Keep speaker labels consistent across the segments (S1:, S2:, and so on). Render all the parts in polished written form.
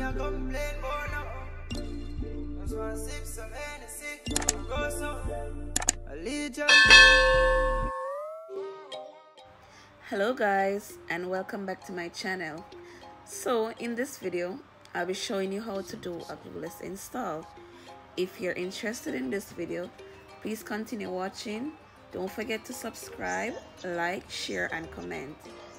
S1: a complain about nothing. Just wanna sip some Hennessy and go something. Allegiance.
S2: Hello guys, and welcome back to my channel. So in this video I'll be showing you how to do a glueless install. If you're interested in this video, please continue watching. Don't forget to subscribe, like, share and comment.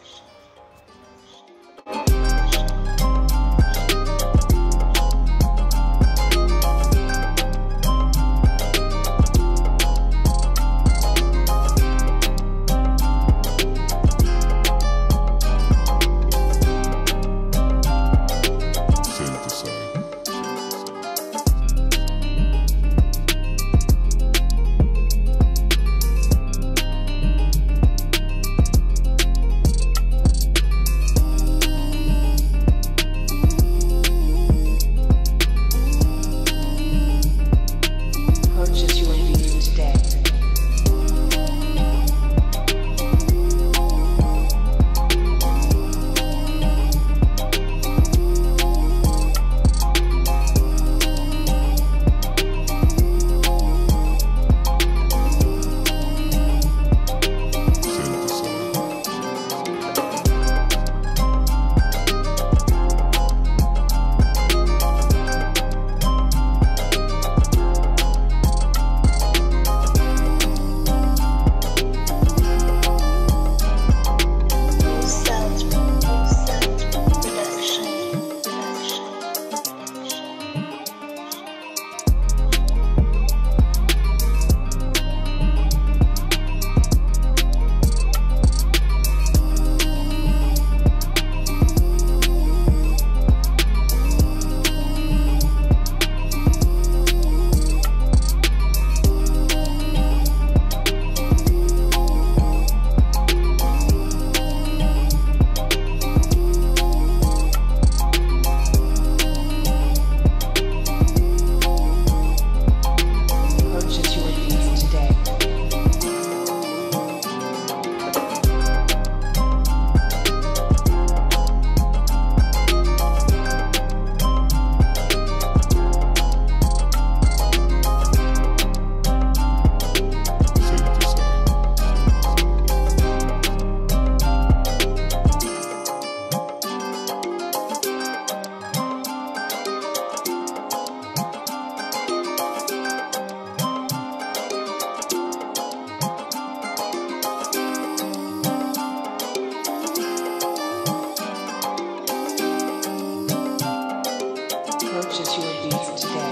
S3: Purchase your beats today.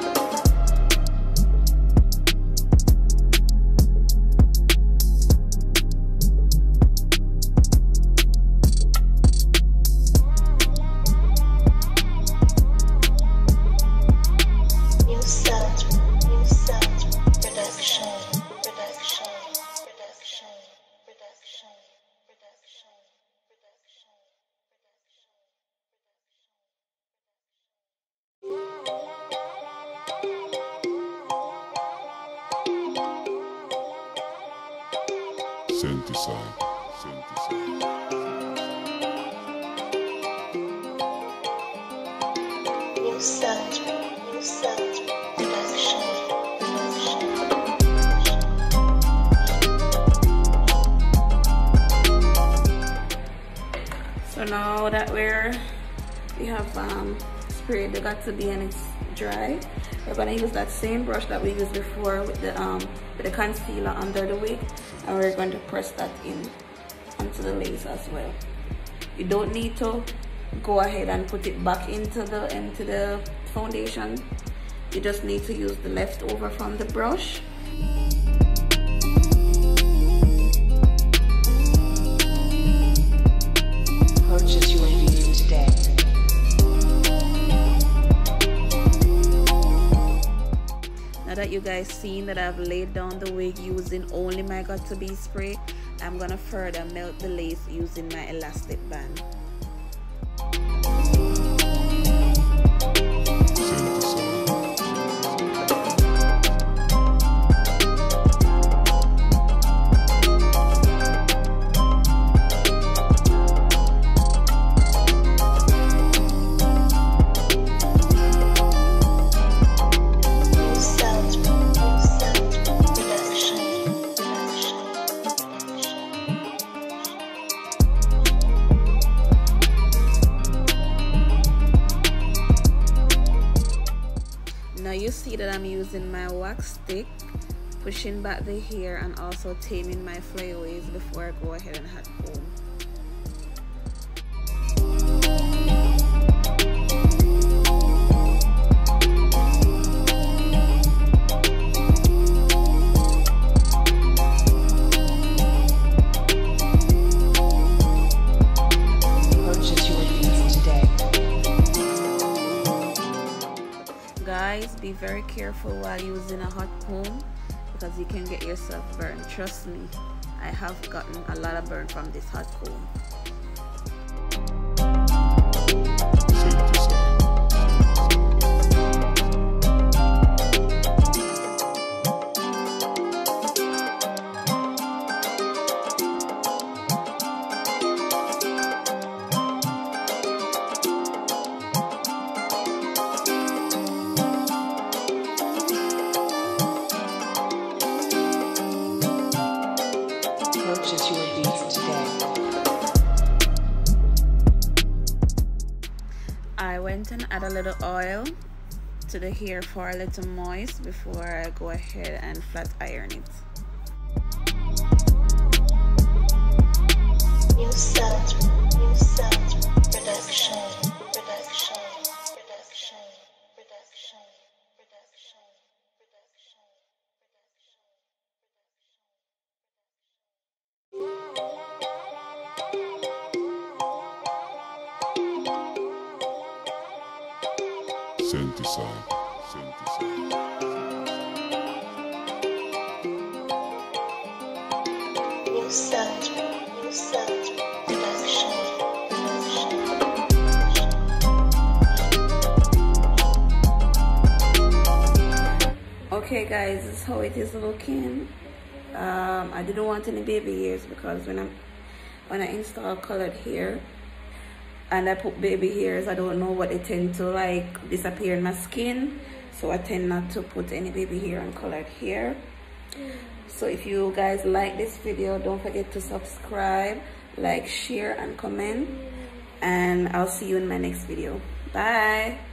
S3: New sound production.
S4: Synthesize.
S3: New sound production.
S2: So now that we have sprayed the got to be and it's dry, we're gonna use that same brush that we used before with the concealer under the wig, and we're going to press that in onto the lace as well. You don't need to go ahead and put it back into the foundation. You just need to use the leftover from the brush.
S3: Purchase your beats today.
S2: Now that you guys seen that I've laid down the wig using only my got to be spray, I'm gonna further melt the lace using my elastic band. see that I'm using my wax stick, pushing back the hair and also taming my flyaways before I go ahead and hot comb. Guys, be very careful while using a hot comb because you can get yourself burned. Trust me, I have gotten a lot of burn from this hot comb.
S3: Purchase your beads today.
S2: I went and add a little oil to the hair for a little moist before I go ahead and flat iron it.
S3: New sound production. New sound production.
S2: Okay guys, this is how it is looking. I didn't want any baby hairs because when I install colored hair and I put baby hairs, I don't know what they tend to like disappear in my skin, so I tend not to put any baby hair on colored hair. So if you guys like this video, don't forget to subscribe, like, share and comment, and I'll see you in my next video. Bye.